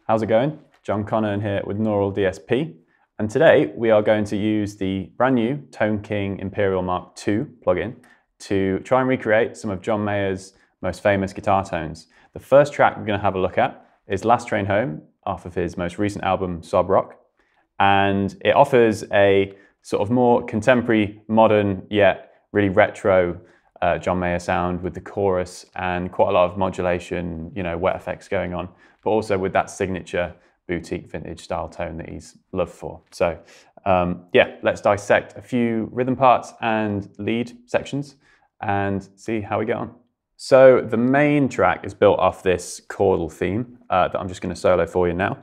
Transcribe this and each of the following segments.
How's it going? John Connon here with Neural DSP, and today we are going to use the brand new Tone King Imperial Mark II plugin to try and recreate some of John Mayer's most famous guitar tones. The first track we're going to have a look at is Last Train Home off of his most recent album Sob Rock, and it offers a sort of more contemporary, modern yet really retro John Mayer sound with the chorus and quite a lot of modulation, wet effects going on, but also with that signature boutique vintage style tone that he's loved for. So yeah, let's dissect a few rhythm parts and lead sections and see how we get on. So the main track is built off this chordal theme that I'm just going to solo for you now.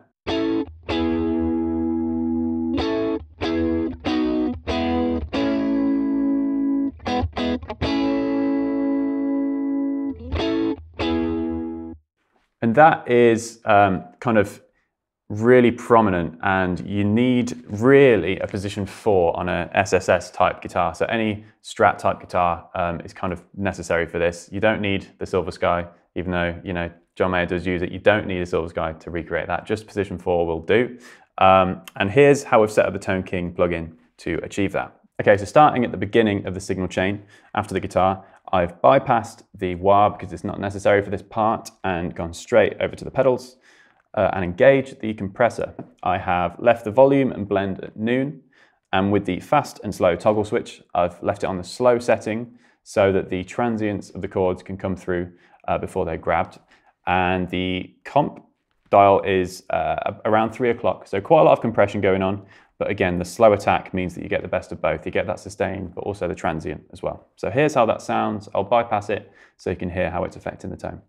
And that is kind of really prominent, and you need really a position 4 on a SSS type guitar. So any Strat type guitar is kind of necessary for this. You don't need the Silver Sky, even though John Mayer does use it. You don't need a Silver Sky to recreate that. Just position 4 will do. And here's how we've set up the Tone King plugin to achieve that. Okay, so starting at the beginning of the signal chain after the guitar, I've bypassed the wah because it's not necessary for this part and gone straight over to the pedals and engaged the compressor. I have left the volume and blend at noon, and with the fast and slow toggle switch, I've left it on the slow setting so that the transients of the chords can come through before they're grabbed. And the comp dial is around 3 o'clock, so quite a lot of compression going on. But again, the slow attack means that you get the best of both. You get that sustain, but also the transient as well. So here's how that sounds. I'll bypass it so you can hear how it's affecting the tone.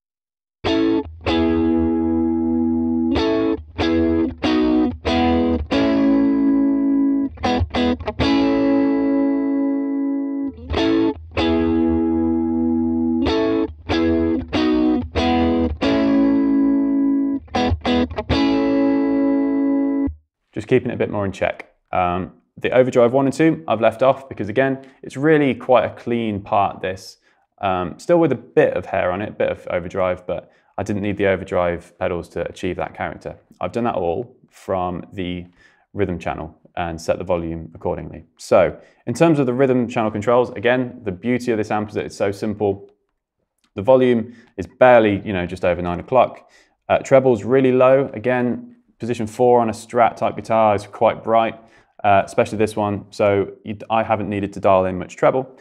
Just keeping it a bit more in check. The overdrive 1 and 2 I've left off because again, it's really quite a clean part, this. Still with a bit of hair on it, a bit of overdrive, but I didn't need the overdrive pedals to achieve that character. I've done that all from the rhythm channel and set the volume accordingly. So in terms of the rhythm channel controls, again, the beauty of this amp is that it's so simple. The volume is barely, just over 9 o'clock. Treble's really low. Again, position 4 on a Strat type guitar is quite bright, especially this one. So I haven't needed to dial in much treble,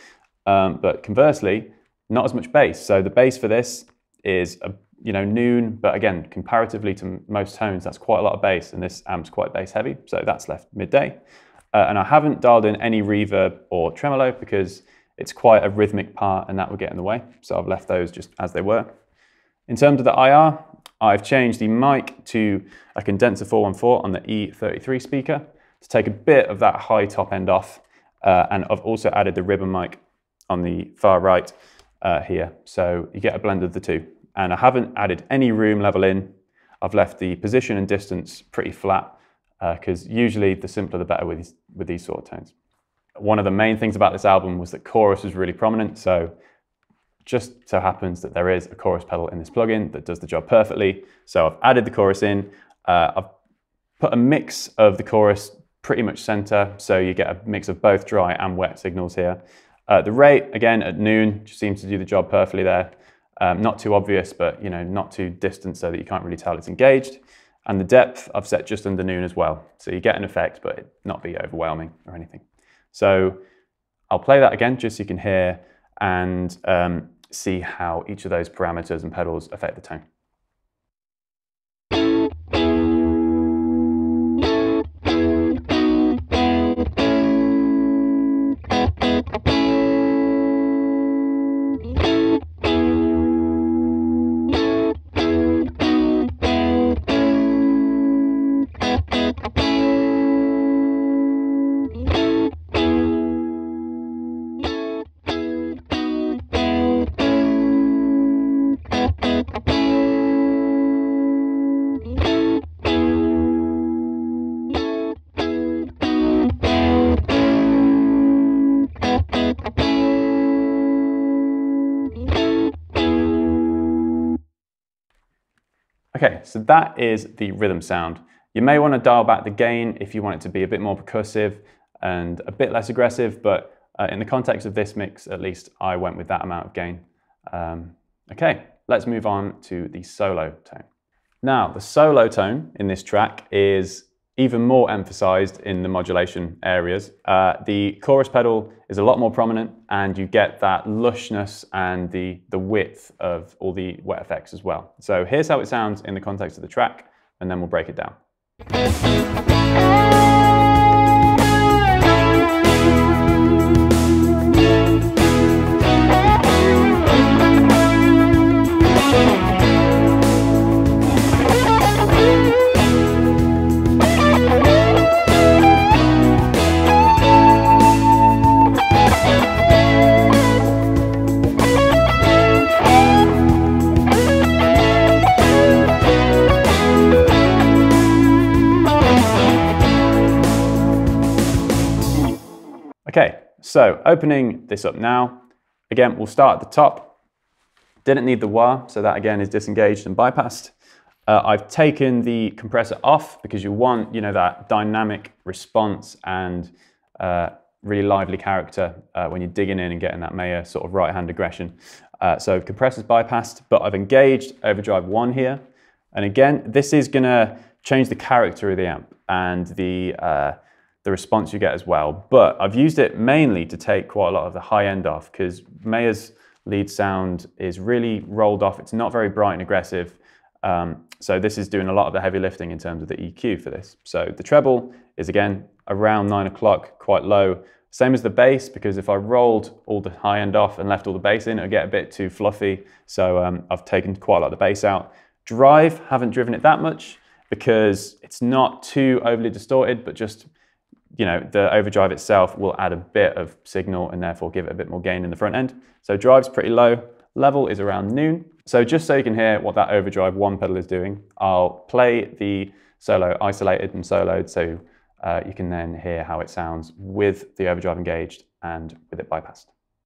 but conversely, not as much bass. So the bass for this is noon, but again, comparatively to most tones, that's quite a lot of bass, and this amp's quite bass heavy. So that's left midday. And I haven't dialed in any reverb or tremolo because it's quite a rhythmic part and that would get in the way. So I've left those just as they were. In terms of the IR, I've changed the mic to a condenser 414 on the E33 speaker to take a bit of that high top end off, and I've also added the ribbon mic on the far right here, so you get a blend of the two. And I haven't added any room level in. I've left the position and distance pretty flat because usually the simpler the better with these sort of tones. One of the main things about this album was that chorus was really prominent, so just so happens that there is a chorus pedal in this plugin that does the job perfectly. So I've added the chorus in. I've put a mix of the chorus pretty much center, so you get a mix of both dry and wet signals here. The rate, again, at noon, just seems to do the job perfectly there. Not too obvious, but not too distant so that you can't really tell it's engaged. And the depth I've set just under noon as well. So you get an effect, but it not be overwhelming or anything. So I'll play that again just so you can hear and see how each of those parameters and pedals affect the tone. Okay, so that is the rhythm sound. You may want to dial back the gain if you want it to be a bit more percussive and a bit less aggressive, but in the context of this mix, at least I went with that amount of gain. Okay, let's move on to the solo tone. Now, the solo tone in this track is even more emphasized in the modulation areas. The chorus pedal is a lot more prominent, and you get that lushness and the width of all the wet effects as well. So here's how it sounds in the context of the track, and then we'll break it down. Okay, so opening this up now, again, we'll start at the top. Didn't need the wah, so that again is disengaged and bypassed. I've taken the compressor off because you want, that dynamic response and really lively character when you're digging in and getting that Mayer sort of right-hand aggression. So compressor's bypassed, but I've engaged overdrive 1 here. And again, this is gonna change the character of the amp and the response you get as well. But I've used it mainly to take quite a lot of the high end off, because Mayer's lead sound is really rolled off. It's not very bright and aggressive. So this is doing a lot of the heavy lifting in terms of the EQ for this. So the treble is again around 9 o'clock, quite low. Same as the bass, because if I rolled all the high end off and left all the bass in, it would get a bit too fluffy. So I've taken quite a lot of the bass out. Drive, haven't driven it that much because it's not too overly distorted, but just the overdrive itself will add a bit of signal and therefore give it a bit more gain in the front end. So drive's pretty low, level is around noon. So just so you can hear what that overdrive 1 pedal is doing, I'll play the solo isolated and soloed so you can then hear how it sounds with the overdrive engaged and with it bypassed.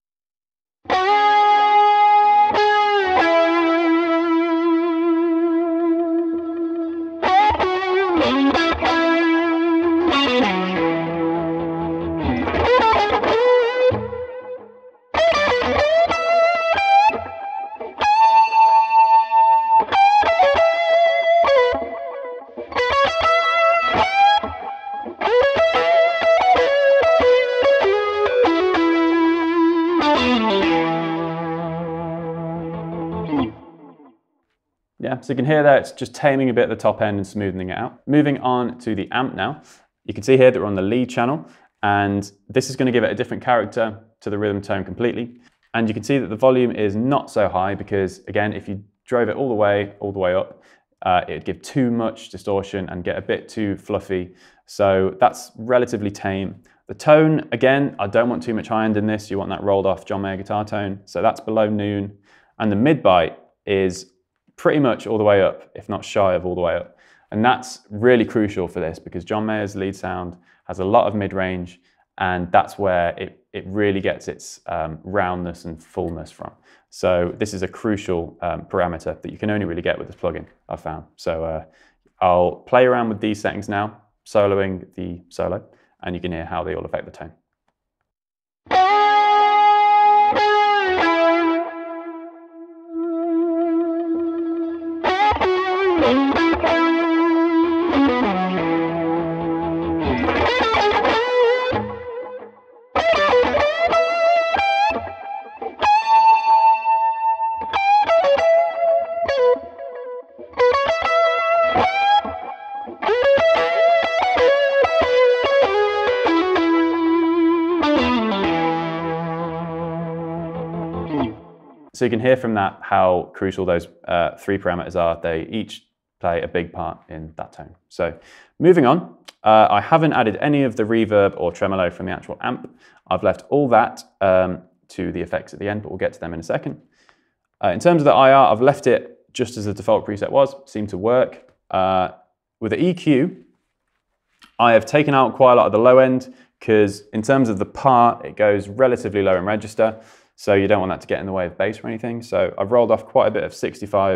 Yeah, so you can hear that it's just taming a bit at the top end and smoothing it out. Moving on to the amp now. You can see here that we're on the lead channel, and this is going to give it a different character to the rhythm tone completely. And you can see that the volume is not so high because, again, if you drove it all the way up, it'd give too much distortion and get a bit too fluffy. So that's relatively tame. The tone, again, I don't want too much high end in this. You want that rolled off John Mayer guitar tone. So that's below noon. And the mid bite is pretty much all the way up, if not shy of all the way up. And that's really crucial for this because John Mayer's lead sound has a lot of mid-range, and that's where it really gets its roundness and fullness from. So this is a crucial parameter that you can only really get with this plugin, I've found. So I'll play around with these settings now, soloing the solo, and you can hear how they all affect the tone. So you can hear from that how crucial those 3 parameters are. They each play a big part in that tone. So moving on, I haven't added any of the reverb or tremolo from the actual amp. I've left all that to the effects at the end, but we'll get to them in a second. In terms of the IR, I've left it just as the default preset was, seemed to work. With the EQ, I have taken out quite a lot of the low end because in terms of the part, it goes relatively low in register. So you don't want that to get in the way of bass or anything. So I've rolled off quite a bit of 65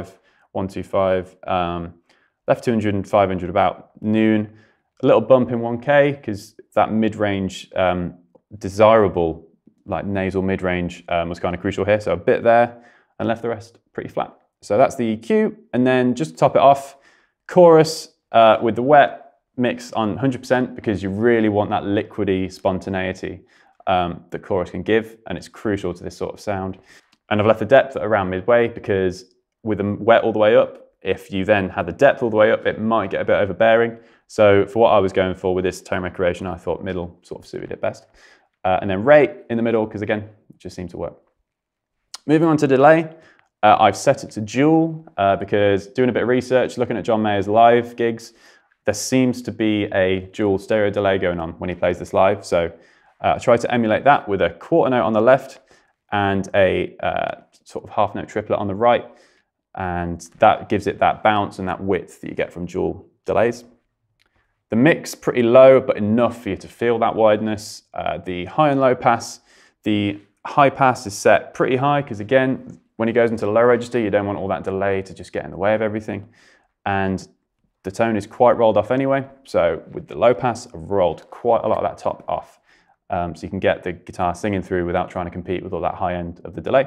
125, left 200 and 500 about noon. A little bump in 1K because that mid-range, desirable like nasal mid-range was kind of crucial here. So a bit there and left the rest pretty flat. So that's the EQ. And then just to top it off, chorus with the wet mix on 100% because you really want that liquidy spontaneity that chorus can give, and it's crucial to this sort of sound. And I've left the depth at around midway because with the wet all the way up, if you then had the depth all the way up, it might get a bit overbearing. So for what I was going for with this tone recreation, I thought middle sort of suited it best. And then rate in the middle, because again, it just seemed to work. Moving on to delay, I've set it to dual because doing a bit of research, looking at John Mayer's live gigs, there seems to be a dual stereo delay going on when he plays this live. So I tried to emulate that with a quarter note on the left and a sort of half note triplet on the right. And that gives it that bounce and that width that you get from dual delays. The mix pretty low, but enough for you to feel that wideness. The high and low pass, the high pass is set pretty high because again, when he goes into the low register, you don't want all that delay to just get in the way of everything. And the tone is quite rolled off anyway. So with the low pass, I've rolled quite a lot of that top off. So you can get the guitar singing through without trying to compete with all that high end of the delay.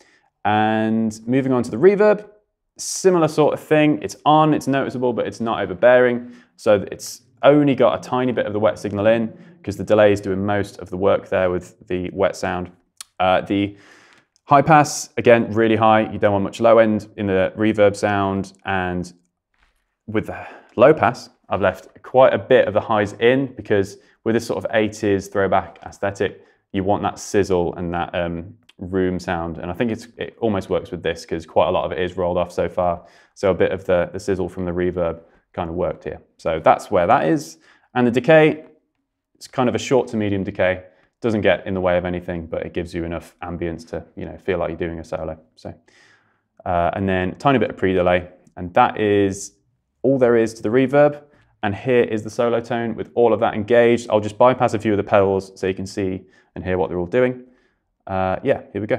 And moving on to the reverb, similar sort of thing. It's on, it's noticeable, but it's not overbearing. So it's only got a tiny bit of the wet signal in because the delay is doing most of the work there with the wet sound. The high pass, again, really high. You don't want much low end in the reverb sound. And with the low pass, I've left quite a bit of the highs in because with this sort of 80s throwback aesthetic, you want that sizzle and that room sound. And I think it almost works with this because quite a lot of it is rolled off so far. So a bit of the sizzle from the reverb kind of worked here. So that's where that is. And the decay, it's kind of a short to medium decay. Doesn't get in the way of anything, but it gives you enough ambience to feel like you're doing a solo. So, and then a tiny bit of pre-delay. And that is all there is to the reverb. And here is the solo tone with all of that engaged. I'll just bypass a few of the pedals so you can see and hear what they're all doing. Yeah, here we go.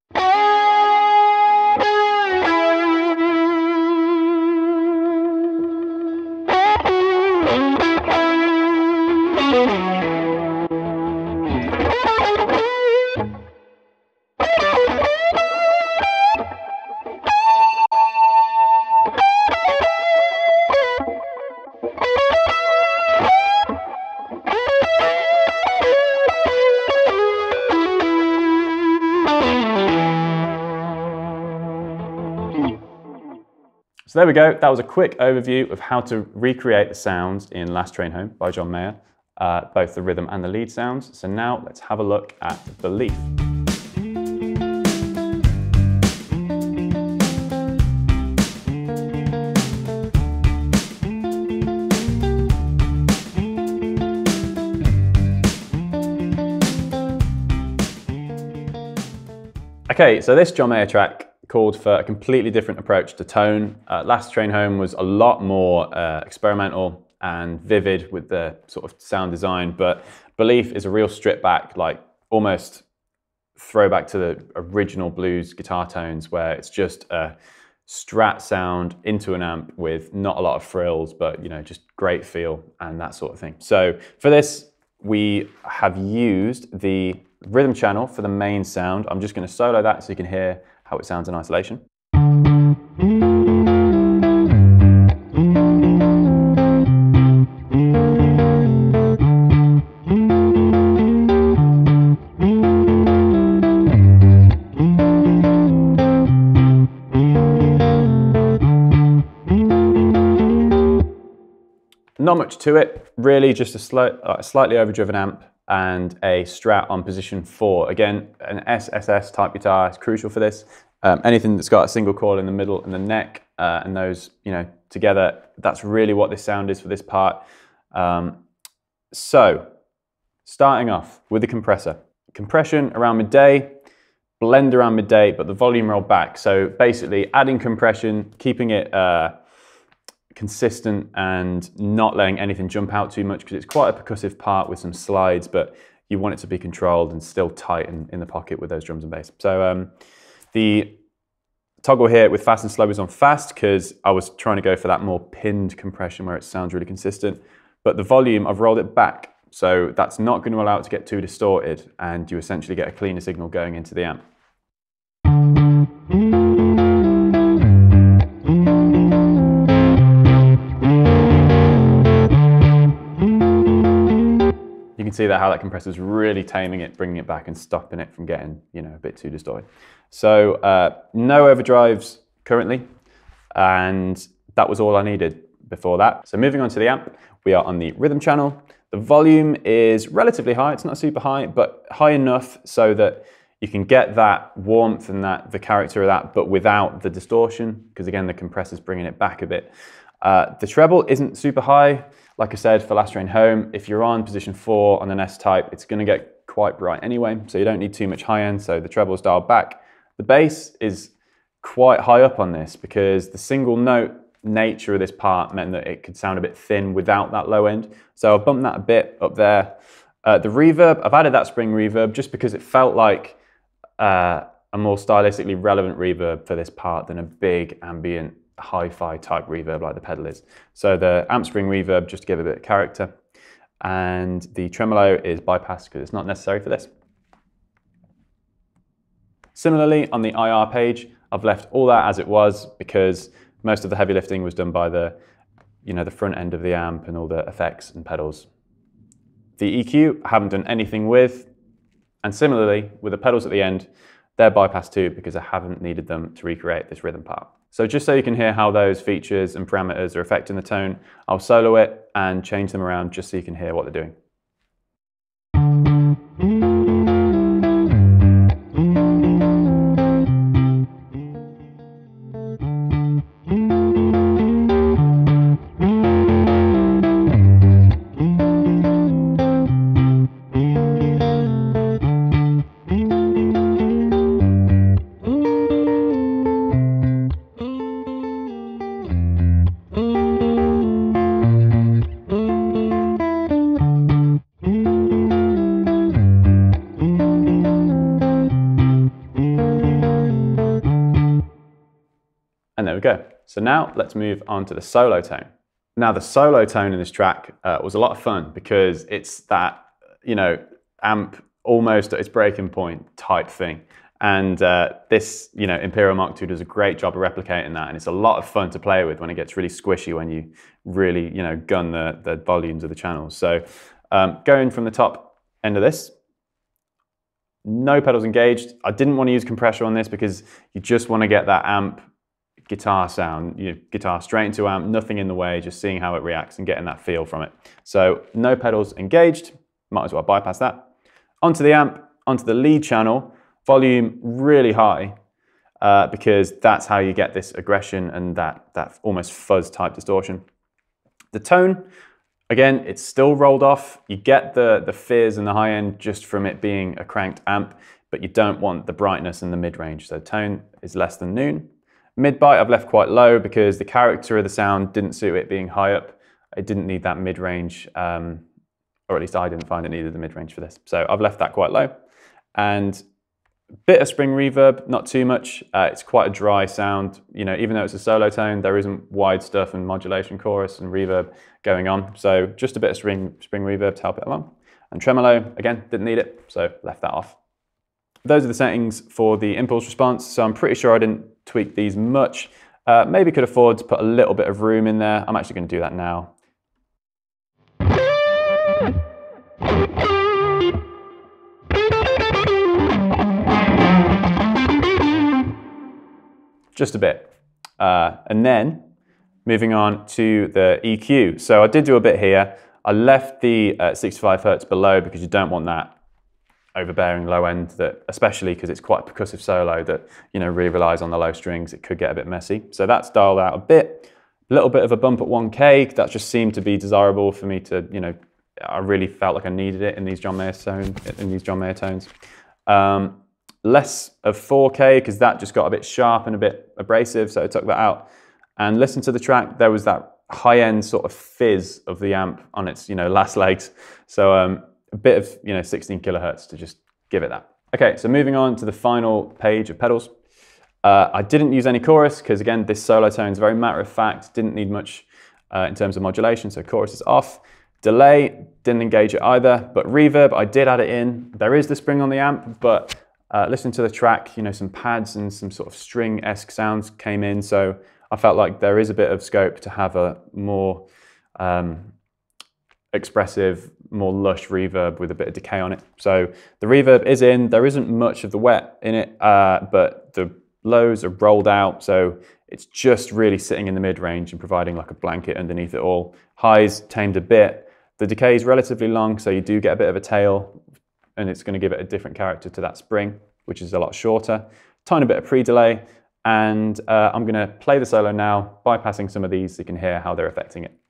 So there we go. That was a quick overview of how to recreate the sounds in Last Train Home by John Mayer, both the rhythm and the lead sounds. So now let's have a look at Belief. Okay, so this John Mayer track called for a completely different approach to tone. Last Train Home was a lot more experimental and vivid with the sort of sound design, but Belief is a real strip back, like almost throwback to the original blues guitar tones where it's just a Strat sound into an amp with not a lot of frills, but just great feel and that sort of thing. So for this, we have used the rhythm channel for the main sound. I'm just going to solo that so you can hear how it sounds in isolation. Not much to it, really just a slightly overdriven amp and a Strat on position 4. Again, an SSS type guitar is crucial for this. Anything that's got a single coil in the middle and the neck and those, together, that's really what this sound is for this part. So, starting off with the compressor. Compression around midday, blend around midday, but the volume rolled back. So basically adding compression, keeping it consistent and not letting anything jump out too much because it's quite a percussive part with some slides, but you want it to be controlled and still tight in the pocket with those drums and bass. So the Toggle here with fast and slow is on fast because I was trying to go for that more pinned compression where it sounds really consistent. But the volume, I've rolled it back. So that's not going to allow it to get too distorted, and you essentially get a cleaner signal going into the amp. You can see how that compressor is really taming it, bringing it back and stopping it from getting, a bit too distorted. So no overdrives currently, and that was all I needed before that. So moving on to the amp, we are on the rhythm channel. The volume is relatively high. It's not super high, but high enough so that you can get that warmth and the character of that, but without the distortion, because again, the compressor's bringing it back a bit. The treble isn't super high. Like I said, for Last Train Home, if you're on position 4 on an S-Type, it's going to get quite bright anyway, so you don't need too much high end, so the treble's dialed back. The bass is quite high up on this because the single note nature of this part meant that it could sound a bit thin without that low end. So I've bumped that a bit up there. The reverb, I've added that spring reverb just because it felt like a more stylistically relevant reverb for this part than a big ambient hi-fi type reverb like the pedal is. So the amp spring reverb just to give a bit of character. And the tremolo is bypassed because it's not necessary for this. Similarly, on the IR page, I've left all that as it was because most of the heavy lifting was done by the front end of the amp and all the effects and pedals. The EQ, I haven't done anything with. And similarly, with the pedals at the end, they're bypassed too because I haven't needed them to recreate this rhythm part. So just so you can hear how those features and parameters are affecting the tone, I'll solo it and change them around just so you can hear what they're doing. And there we go. So now let's move on to the solo tone. Now the solo tone in this track was a lot of fun because it's that, amp almost at its breaking point type thing. And this, Imperial Mark II does a great job of replicating that. And it's a lot of fun to play with when it gets really squishy, when you really, gun the volumes of the channels. So going from the top end of this, no pedals engaged. I didn't want to use compressor on this because you just want to get that amp guitar sound, guitar straight into amp, nothing in the way, just seeing how it reacts and getting that feel from it. So no pedals engaged, might as well bypass that. Onto the amp, onto the lead channel, volume really high because that's how you get this aggression and that almost fuzz type distortion. The tone, again, it's still rolled off. You get the fizz and the high end just from it being a cranked amp, but you don't want the brightness and the mid-range. So tone is less than noon. Mid-bite I've left quite low because the character of the sound didn't suit it being high up. It didn't need that mid-range, or at least I didn't find it needed the mid-range for this. So I've left that quite low. And a bit of spring reverb, not too much. It's quite a dry sound. Even though it's a solo tone, there isn't wide stuff and modulation chorus and reverb going on. So just a bit of spring reverb to help it along. And tremolo, again, didn't need it, so left that off. Those are the settings for the impulse response. So I'm pretty sure I didn't tweak these much. Maybe could afford to put a little bit of room in there. I'm actually going to do that now. Just a bit. And then moving on to the EQ. So I did do a bit here. I left the 65 Hertz below because you don't want that overbearing low end, that especially because it's quite a percussive solo that really relies on the low strings. It could get a bit messy. So that's dialed out a bit. A little bit of a bump at 1K. That just seemed to be desirable for me to, I really felt like I needed it in these John Mayer tones. Less of 4K because that just got a bit sharp and a bit abrasive, so I took that out. And listen to the track, there was that high-end sort of fizz of the amp on its last legs. So a bit of 16 kilohertz to just give it that. Okay, so moving on to the final page of pedals. I didn't use any chorus because again, this solo tone is very matter of fact, didn't need much in terms of modulation, so chorus is off. Delay, didn't engage it either, but reverb, I did add it in. There is the spring on the amp, but listening to the track, you know, some pads and some sort of string-esque sounds came in, so I felt like there is a bit of scope to have a more expressive, more lush reverb with a bit of decay on it. So the reverb is in, there isn't much of the wet in it, but the lows are rolled out, so it's just really sitting in the mid-range and providing like a blanket underneath it all. Highs tamed a bit. The decay is relatively long, so you do get a bit of a tail, and it's going to give it a different character to that spring, which is a lot shorter. Tiny bit of pre-delay, and I'm going to play the solo now, bypassing some of these so you can hear how they're affecting it.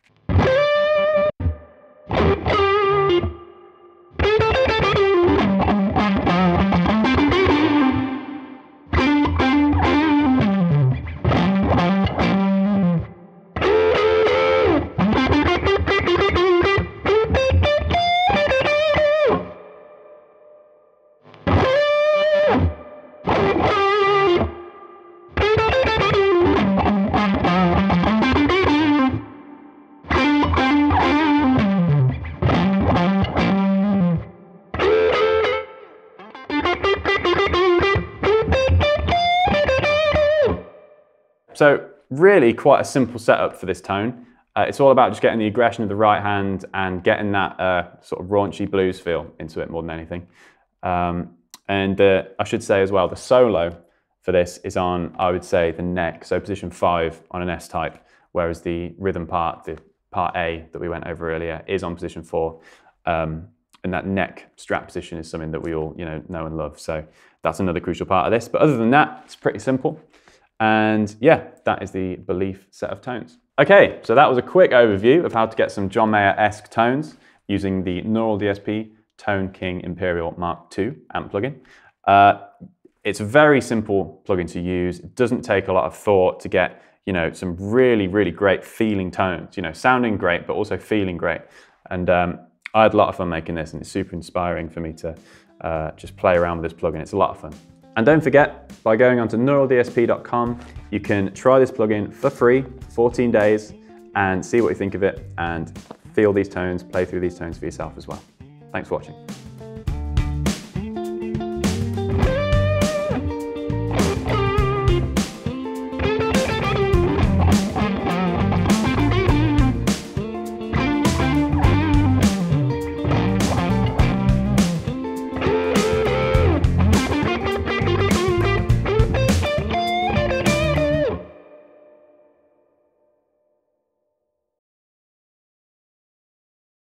So really quite a simple setup for this tone. It's all about just getting the aggression of the right hand and getting that sort of raunchy blues feel into it more than anything. I should say as well, the solo for this is on, I would say, the neck, so position 5 on an S-type, whereas the rhythm part, the part A that we went over earlier, is on position 4. And that neck strap position is something that we all know and love. So that's another crucial part of this. But other than that, it's pretty simple. And yeah, that is the Belief set of tones. Okay, so that was a quick overview of how to get some John Mayer-esque tones using the Neural DSP Tone King Imperial Mark II amp plugin. It's a very simple plugin to use. It doesn't take a lot of thought to get some really, really great feeling tones, sounding great, but also feeling great. And I had a lot of fun making this, and it's super inspiring for me to just play around with this plugin. It's a lot of fun. And don't forget, by going onto neuraldsp.com, you can try this plugin for free, 14 days, and see what you think of it, and feel these tones, play through these tones for yourself as well. Thanks for watching.